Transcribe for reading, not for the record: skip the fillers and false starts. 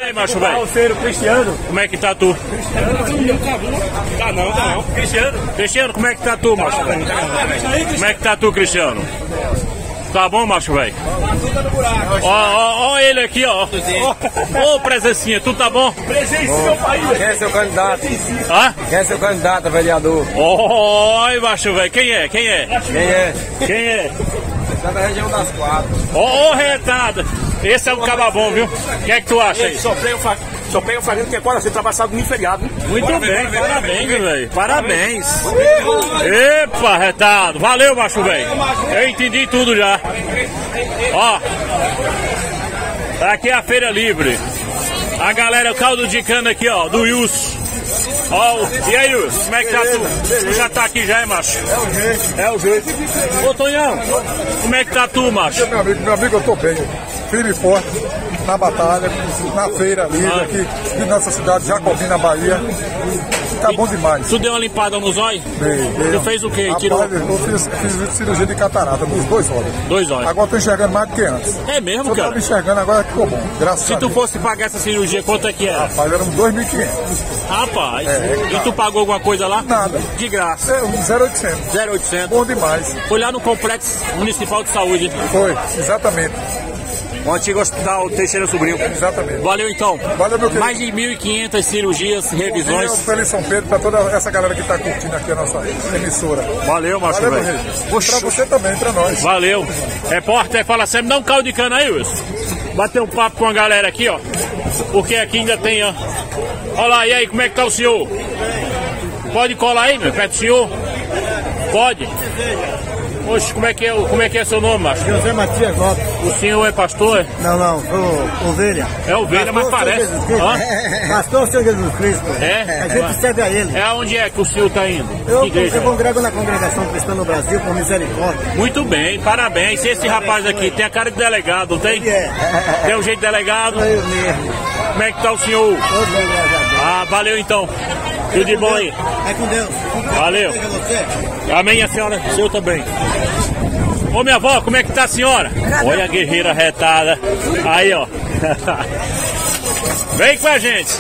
E aí, macho velho? Cristiano. Como é que tá tu? Tá não. Cristiano, como é que tá tu, macho velho? Como é que tá tu, Cristiano? Tá bom, macho velho? Ó ele aqui, ó. Ô, presencinha, tu tá bom? Presença, meu pai. Quem é seu candidato? Hã? Quem é seu candidato a vereador? Oi, macho velho, quem é? Quem é? Quem é? Tá da região das quatro. Ô, retada! Esse é um cababom, viu? O que é que tu acha aí? Só pega o fazendo que agora você tá passado no feriado. Muito bem, parabéns, velho. Parabéns. Epa, retado. Valeu, macho velho. Eu entendi tudo já. Ó, aqui é a Feira Livre. A galera, o caldo de cana aqui, ó, do Wilson. Ó, e aí, Wilson, como é que tá tu? Tu já tá aqui já, é, macho? É o jeito. Ô, Tonhão, como é que tá tu, macho? Meu amigo, eu tô bem. Firme e forte na batalha, na feira livre aqui de nossa cidade, Jacobina, Bahia. Tá bom demais. Tu deu uma limpada no zóio? Tu fez o quê? Rapaz, Tirou? eu fiz cirurgia de catarata nos 2 olhos. 2 olhos. Agora eu tô enxergando mais do que antes. É mesmo, Eu cara? tava enxergando, agora ficou bom. Graças a Se tu Deus. fosse pagar essa cirurgia, quanto é que era? Rapaz, eram 2.500. Rapaz, e tu pagou alguma coisa lá? Nada. De graça. É, 0.800. 0,800. Bom demais. Foi lá no Complexo Municipal de Saúde. Foi, exatamente. O antigo Hospital Teixeira Sobrinho. Exatamente. Valeu então. Valeu, meu querido. Mais de 1.500 cirurgias, revisões. Feliz São Pedro pra toda essa galera que tá curtindo aqui a nossa emissora. Valeu, macho Valeu, meu velho. rei. Pra você também, pra nós. Valeu. Repórter fala sempre, dá um caldo de cana aí, Wilson. Bater um papo com a galera aqui, ó. Porque aqui ainda tem, ó. Olha lá, e aí, como é que tá o senhor? Pode colar aí, meu, perto do senhor? Pode? Oxe, como é que é seu nome, macho? José Matias Lopes. O senhor é pastor? Não, sou ovelha. É ovelha, mas parece. Hã? Pastor Senhor Jesus Cristo. É? A gente serve a ele. É aonde é que o senhor tá indo? Que Eu igreja? congrego na Congregação Cristã no Brasil por misericórdia. Muito bem, parabéns. Esse rapaz aqui tem a cara de delegado, não tem? Tem um jeito de delegado? Eu mesmo. Como é que tá o senhor? Todo bem, graças a Deus. Ah, valeu então. Tudo de bom aí. É com Deus. Valeu. Amém, a senhora. O senhor também. Ô, minha avó, como é que tá a senhora? Olha a guerreira retada. Aí, ó. Vem com a gente.